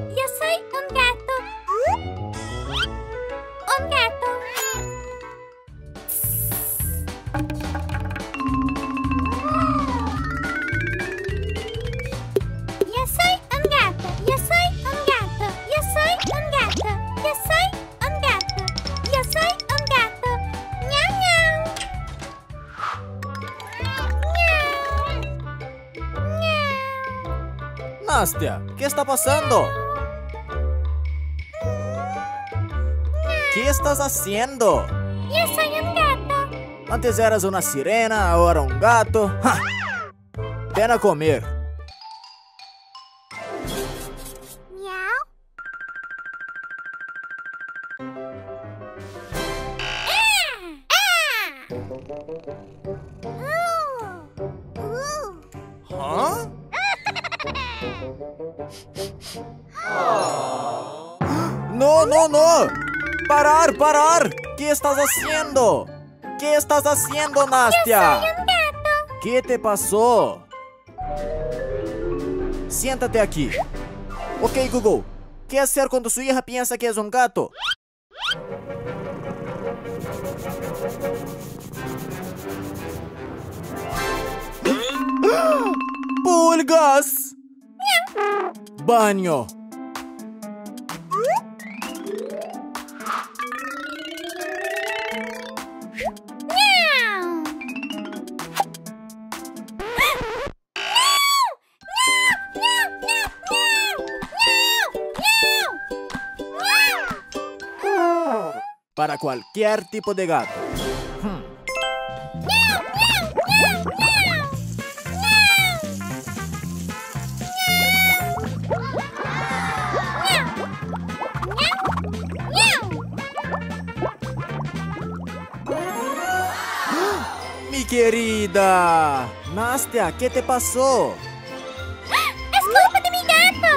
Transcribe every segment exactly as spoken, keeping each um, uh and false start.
Yo soy un gato. Un gato. Yo soy un gato. Yo soy un gato. Yo soy un gato. Yo soy un gato. Yo soy un gato. Miau, miau. Miau. Miau. Nastya, ¿qué está pasando? ¿Qué estás haciendo? Yo soy un gato. Antes eras una sirena, ahora un gato. ¡Ja! Ven a comer. Miau. Ah! ¿Ah? No, no, no. Parar, parar. ¿Qué estás haciendo? ¿Qué estás haciendo, Nastya? Yo soy un gato. ¿Qué te pasó? Siéntate aquí. Ok, Google. ¿Qué hacer cuando su hija piensa que es un gato? ¡Pulgas! Baño. Miau. Para cualquier tipo de gato. Hmm. Mi querida Nastya, ¿qué te pasó? Es culpa de mi gato.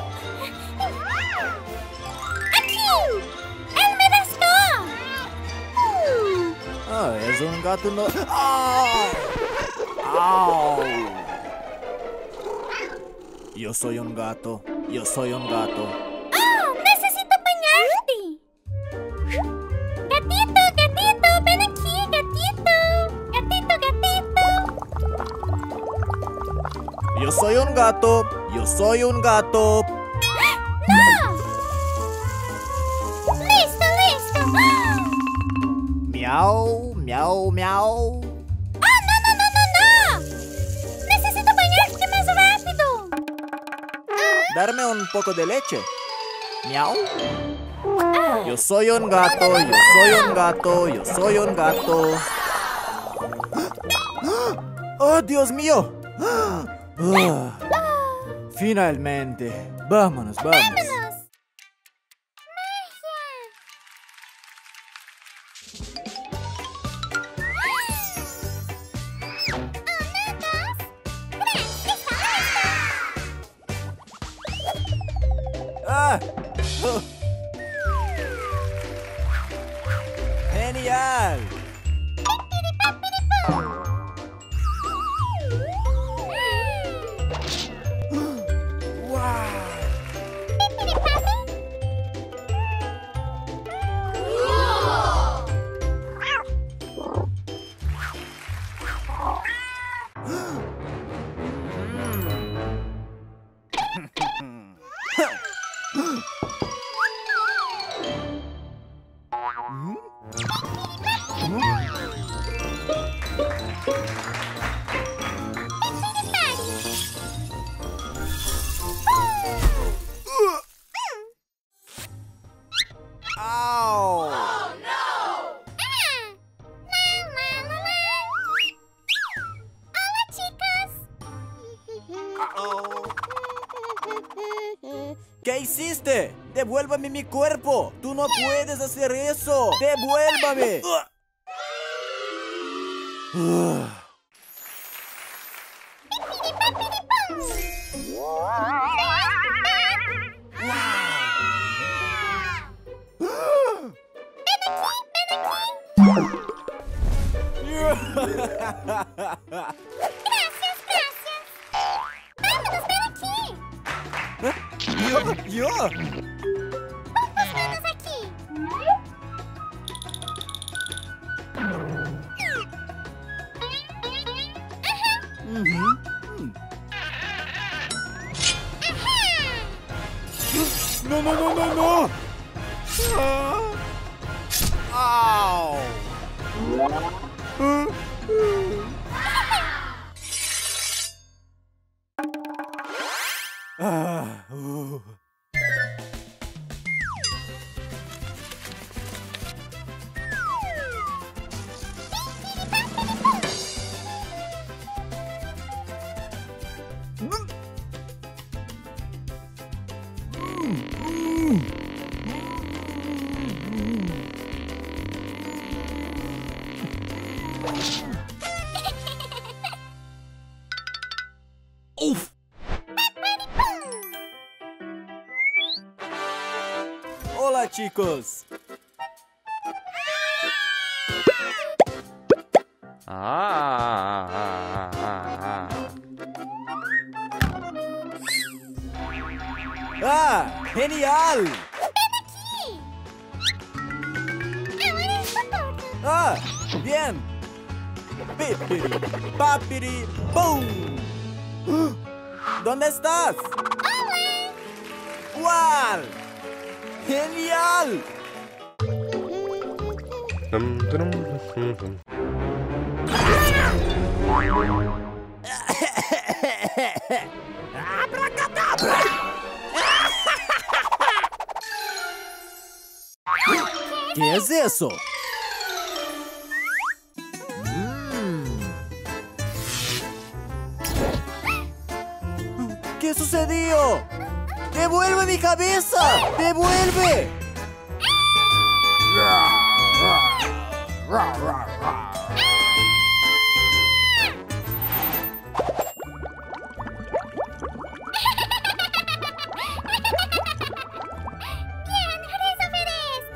Aquí. Él me rascó. Ah, es un gato no... ¡Au! ¡Au! Yo soy un gato. Yo soy un gato. Oh, necesito bañarte. Gatito, gatito, ven aquí, gatito. Gatito, gatito. Yo soy un gato. Yo soy un gato. ¡No! ¡Listo, listo! Miau, miau, miau. ¡Oh, no, no, no, no, no! ¡Necesito bañarte más rápido! Darme un poco de leche. Miau. Yo soy un gato. Yo soy un gato. Yo soy un gato. ¡Oh, Dios mío! Ah, finalmente. Vámonos, vamos. ¡Vámonos! ¡Ah! Oh. ¡Genial! ¿Qué hiciste? ¡Devuélvame mi cuerpo! ¡Tú no puedes hacer eso! ¡Devuélvame! Gracias, gracias. Vámonos, ven aquí. Yo, yo. Pon tus manos aquí. Ujú. No, no, no, no, no. Ah. Au. Ah. Ah, uh. Uf. Hola, chicos. ¡Ah! ¡Genial! Ahora es tu turno. ¡Ah! ¡Bien! ¡Pipiri! ¡Papiri! ¡Pum! ¿Dónde estás? ¡Guau! ¡Genial! ¡Abracadabra! ¿Qué es eso? Mm. ¿Qué sucedió? ¡Devuelve mi cabeza! ¡Devuelve! Bien, resolveré esto.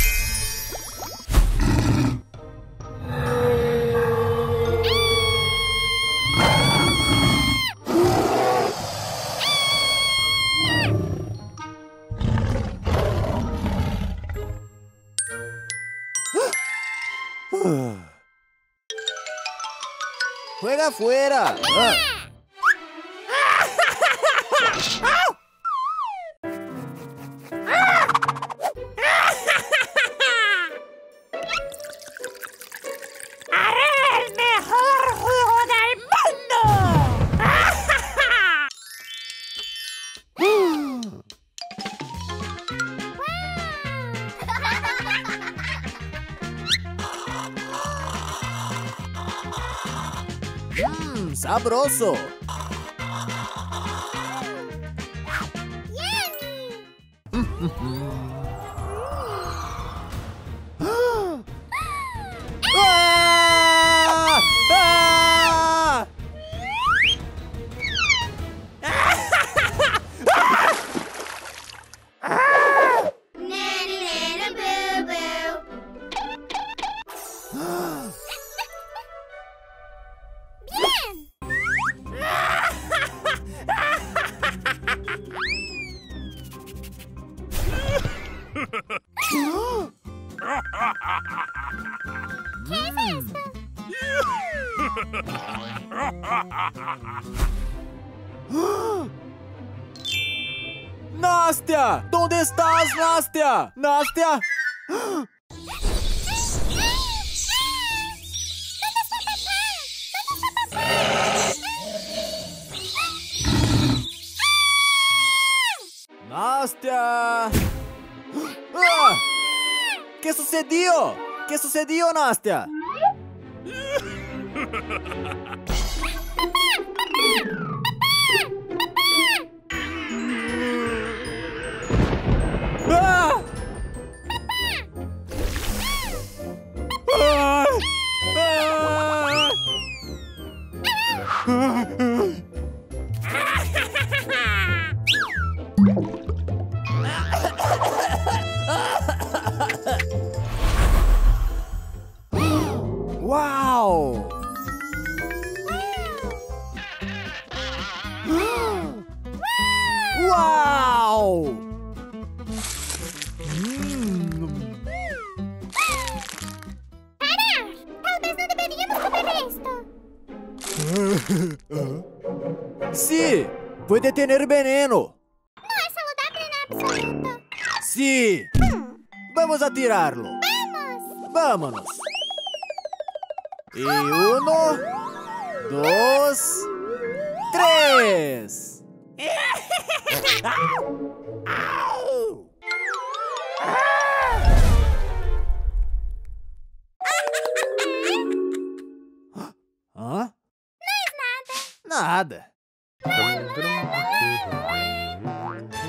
¡Juega afuera! Ah. ¡Haré el mejor juego del mundo! Mmm, sabroso. ¡Ah! ¡Ah! Nanny, nanny, boo, boo. Bien. ¿Qué es esto? ¡Nastia! ¿Dónde estás, Nastia? ¡Nastia! ¿Dónde está papá? ¿Dónde está papá? ¡Nastia! ¡Ah! ¿Qué sucedió? ¿Qué sucedió, Nastia? ¡Ah! ¡Ah! ¡Wow! Sí, puede tener veneno. No es saludable en absoluto. Sí. Vamos a tirarlo. ¡Vamos! Vámonos. Y uno, dos, tres. ¿Ah? No es nada. Nada.